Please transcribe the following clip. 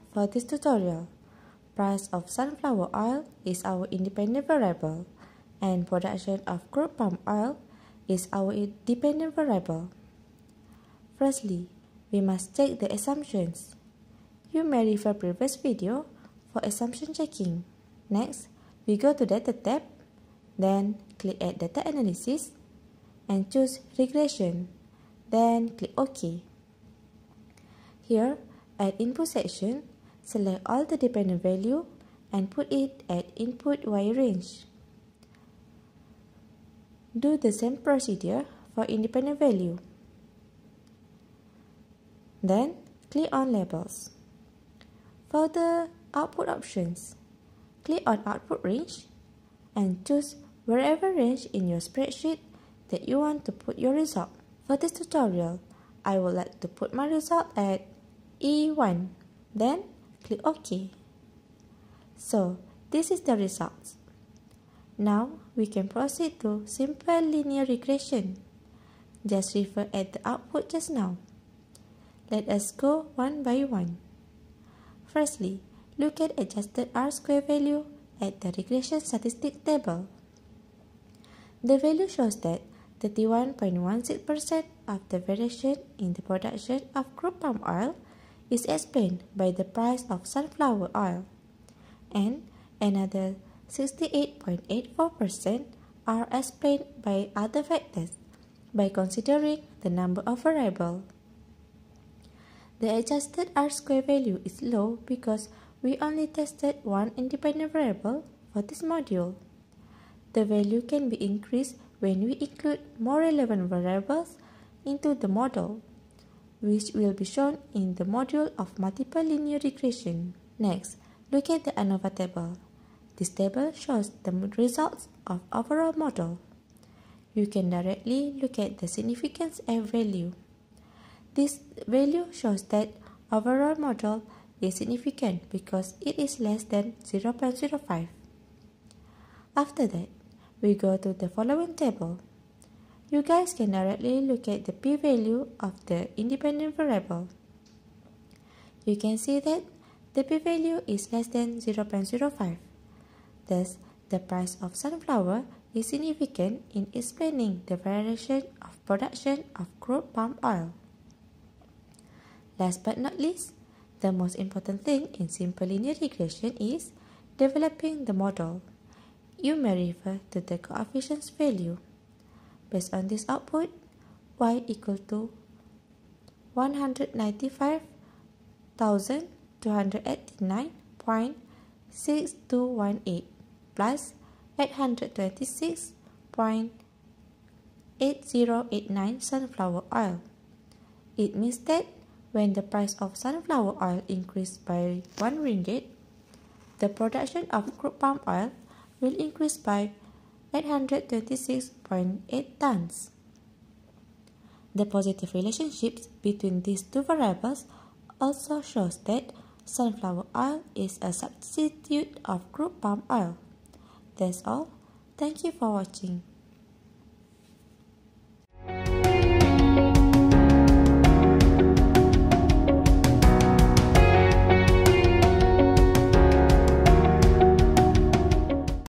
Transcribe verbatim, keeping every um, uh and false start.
for this tutorial. Price of sunflower oil is our independent variable, and production of crude palm oil is our dependent variable. Firstly, we must check the assumptions. You may refer previous video for assumption checking. Next, we go to Data tab, then click Add Data Analysis, and choose Regression, then click OK. Here, at Input section, select all the dependent value and put it at input Y range. Do the same procedure for independent value. Then, click on Labels. For the output options, click on Output Range and choose wherever range in your spreadsheet that you want to put your result. For this tutorial, I would like to put my result at E one. Then, click OK. So, this is the results. Now, we can proceed to simple linear regression. Just refer at the output just now. Let us go one by one. Firstly, look at adjusted R-square value at the regression statistics table. The value shows that thirty-one point one six percent of the variation in the production of crude palm oil is explained by the price of sunflower oil, and another sixty-eight point eight four percent are explained by other factors by considering the number of variables. The adjusted R-square value is low because we only tested one independent variable for this module. The value can be increased when we include more relevant variables into the model, which will be shown in the module of multiple linear regression. Next, look at the ANOVA table. This table shows the results of overall model. You can directly look at the significance F value. This value shows that overall model is significant because it is less than zero point zero five. After that, we go to the following table. You guys can directly look at the p-value of the independent variable. You can see that the p-value is less than zero point zero five. Thus, the price of sunflower is significant in explaining the variation of production of crude palm oil. Last but not least, the most important thing in simple linear regression is developing the model. You may refer to the coefficients value. Based on this output, y equal to one hundred ninety-five thousand two hundred eighty-nine point six two one eight plus eight hundred twenty-six point eight zero eight nine sunflower oil. It means that when the price of sunflower oil increased by one ringgit, the production of crude palm oil will increase by eight hundred twenty-six point eight tons. The positive relationships between these two variables also shows that sunflower oil is a substitute of crude palm oil. That's all. Thank you for watching.